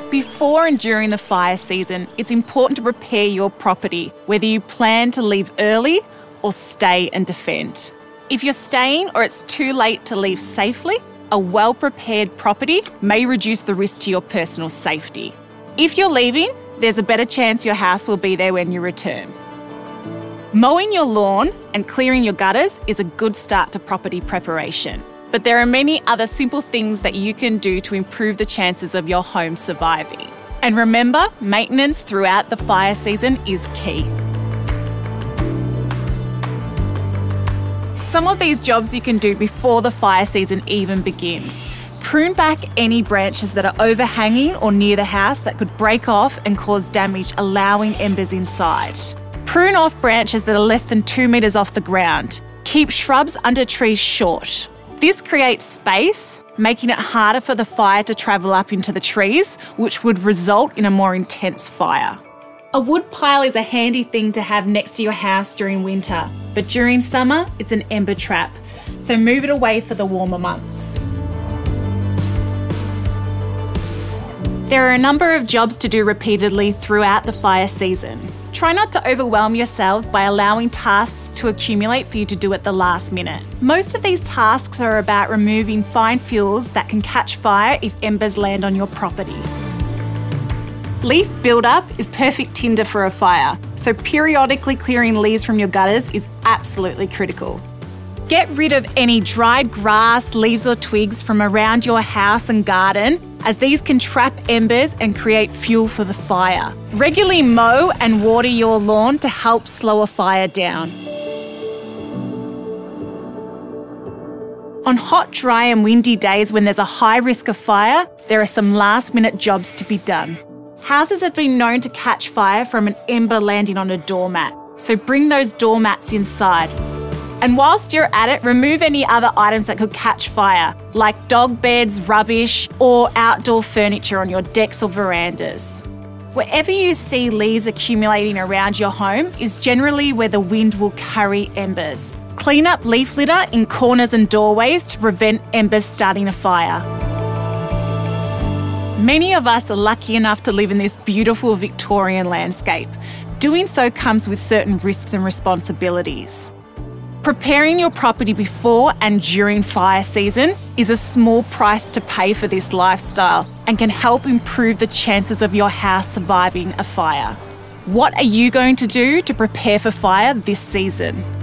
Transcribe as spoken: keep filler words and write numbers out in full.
Before and during the fire season, it's important to prepare your property, whether you plan to leave early or stay and defend. If you're staying or it's too late to leave safely, a well-prepared property may reduce the risk to your personal safety. If you're leaving, there's a better chance your house will be there when you return. Mowing your lawn and clearing your gutters is a good start to property preparation. But there are many other simple things that you can do to improve the chances of your home surviving. And remember, maintenance throughout the fire season is key. Some of these jobs you can do before the fire season even begins. Prune back any branches that are overhanging or near the house that could break off and cause damage, allowing embers inside. Prune off branches that are less than two metres off the ground. Keep shrubs under trees short. This creates space, making it harder for the fire to travel up into the trees, which would result in a more intense fire. A wood pile is a handy thing to have next to your house during winter, but during summer, it's an ember trap, so move it away for the warmer months. There are a number of jobs to do repeatedly throughout the fire season. Try not to overwhelm yourselves by allowing tasks to accumulate for you to do at the last minute. Most of these tasks are about removing fine fuels that can catch fire if embers land on your property. Leaf buildup is perfect tinder for a fire, so periodically clearing leaves from your gutters is absolutely critical. Get rid of any dried grass, leaves or twigs from around your house and garden, as these can trap embers and create fuel for the fire. Regularly mow and water your lawn to help slow a fire down. On hot, dry and windy days when there's a high risk of fire, there are some last-minute jobs to be done. Houses have been known to catch fire from an ember landing on a doormat, so bring those doormats inside. And whilst you're at it, remove any other items that could catch fire, like dog beds, rubbish, or outdoor furniture on your decks or verandas. Wherever you see leaves accumulating around your home is generally where the wind will carry embers. Clean up leaf litter in corners and doorways to prevent embers starting a fire. Many of us are lucky enough to live in this beautiful Victorian landscape. Doing so comes with certain risks and responsibilities. Preparing your property before and during fire season is a small price to pay for this lifestyle and can help improve the chances of your house surviving a fire. What are you going to do to prepare for fire this season?